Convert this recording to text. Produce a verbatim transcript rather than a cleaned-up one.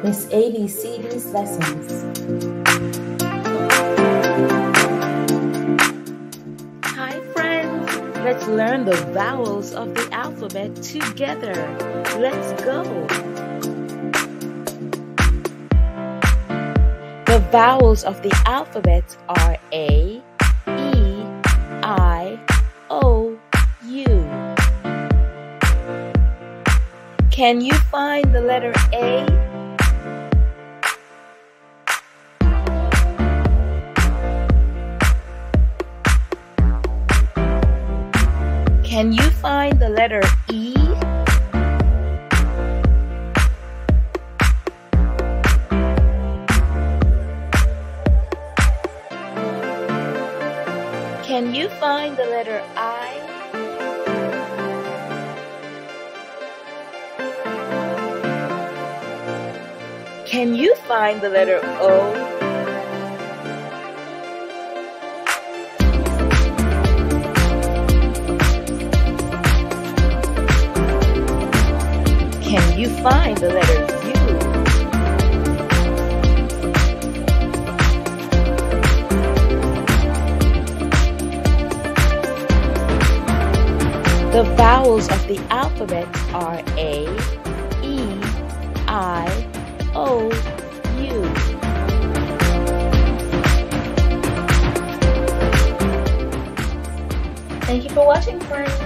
Miss A B C D's lessons. Hi friends, let's learn the vowels of the alphabet together. Let's go. The vowels of the alphabet are A, E, I, O, U. Can you find the letter A? Can you find the letter E? Can you find the letter I? Can you find the letter O? Can you find the letter U? The vowels of the alphabet are A, E, I, O, U. Thank you for watching, friends.